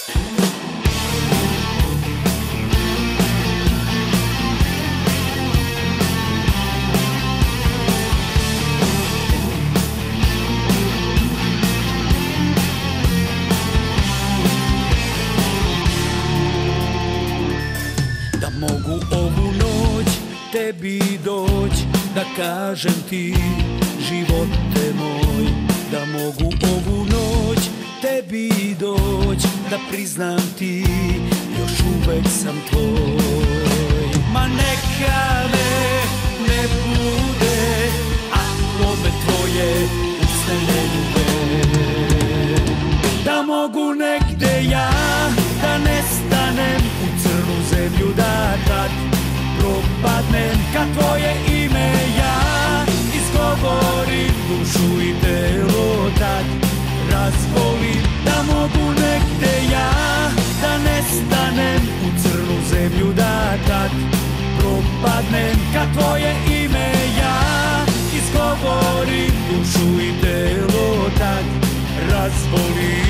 Da mogu ovu noć tebi doć, da kažem ti živote moj. Da mogu ovu noć tebi doć, da priznam ti još uvek sam tvoj. Ma neka ne bude, ako me tvoje usne ne ljube. Da mogu negde ja da nestanem, u crnu zemlju da tad propadnem, kad tvoje ime ja izgovorim, dušu i telo tad razvolim. Da mogu negde ja da nestanem, u crnu zemlju da tad propadnem, kad tvoje ime ja izgovorim, dušu i telo tad razvolim.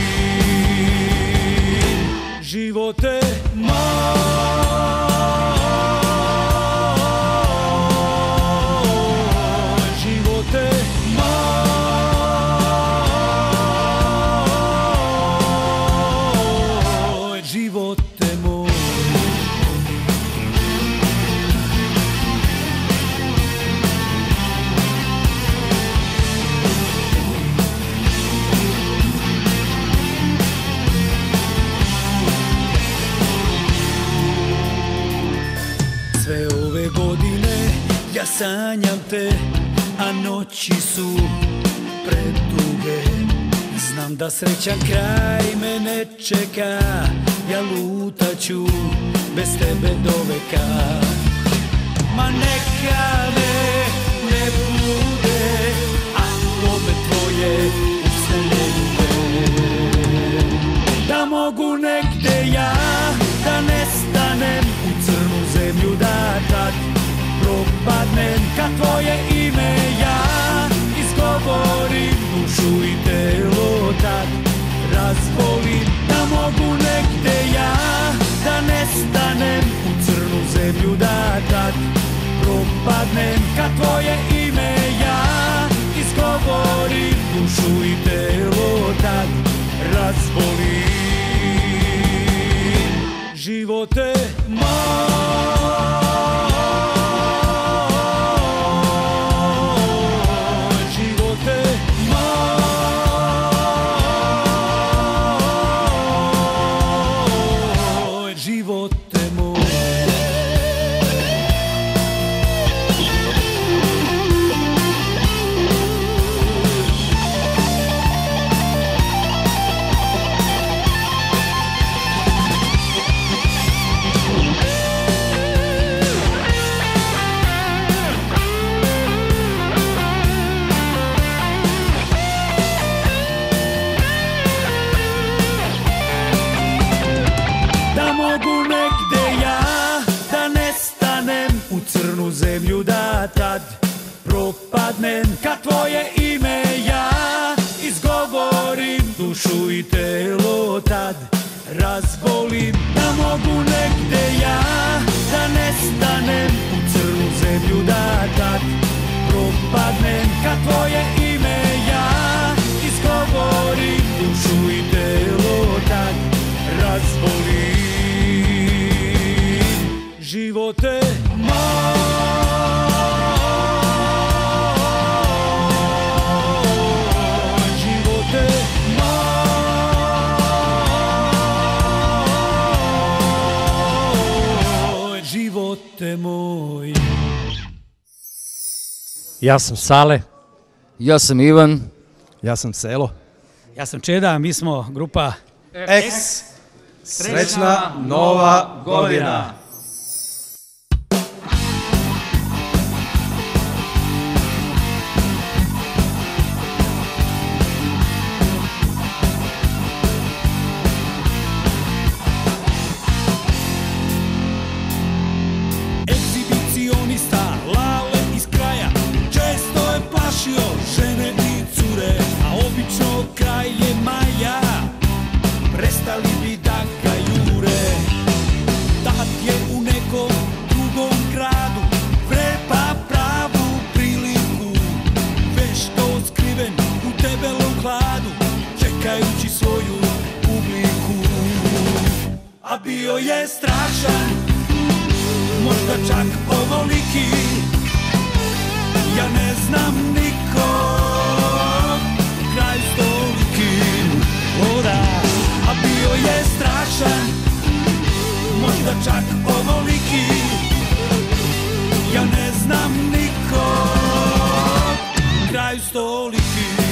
Živote moj, živote moj, živote moj. Sve ove godine ja sanjam te, a noći su preduge. Znam da srećan kraj mene čeka, ja lutaću bez tebe do veka. Ma neka ne bude, ako me tvoje usne ne ljube. Da mogu negde ja da nestanem, u crnu zemlju da tad propadnem, kad tvoje ime ja izgovorim, dušu i telo tad razvolim. Da mogu negde ja da nestanem, u crnu zemlju da tad propadnem, kad tvoje ime ja izgovorim, dušu i telo tad razvolim. Živote moj, živote moj, živote moj. Crnu zemlju da tad propadnem, kad tvoje ime ja izgovorim, dušu i telo tad razvolim. Da mogu negde ja da nestanem, u crnu zemlju da tad propadnem, kad tvoje ime ja izgovorim, dušu i telo tad razvolim. Živote moj, živote moj, živote moj. Ja sam Sale. Ja sam Ivan. Ja sam Selo. Ja sam Čeda, mi smo grupa X. Srećna nova godina. Žene i cure, a obično kraj je maja. prestali bi da ga jure. Tad je u nekom drugom gradu vreba pravu priliku, vešto skriven u debelom hladu, čekajući svoju publiku. A bio je strašan, možda čak ovoliki, ja ne znam nikog, kraj stolikin, o da. A bio je strašan, možda čak ovoliki, ja ne znam nikog, kraj stolikin.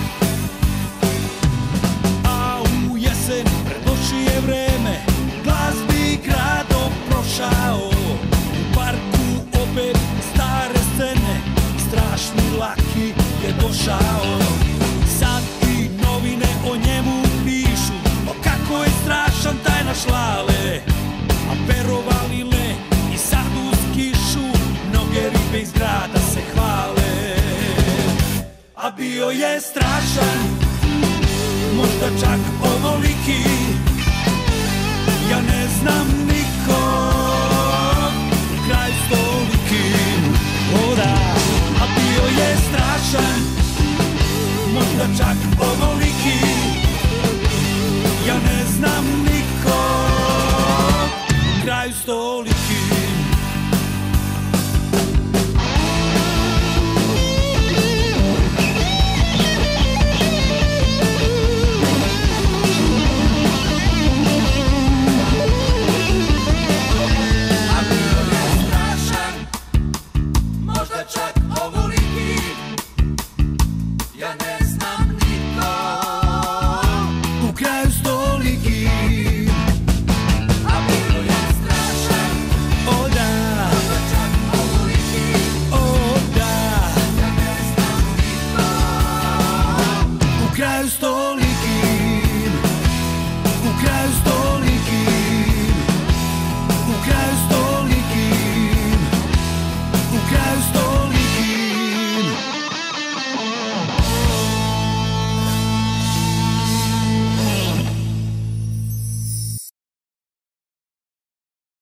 A u jesen pred oči je vreme, glazbi gradom prošao, u parku opet stare scene, strašni Laki je došao. Sad i novine o njemu pišu, o kako je strašan taj naš Lale. A verovali ne, i sad uz kišu mnoge ribe iz grada se hvale. A bio je strašan, možda čak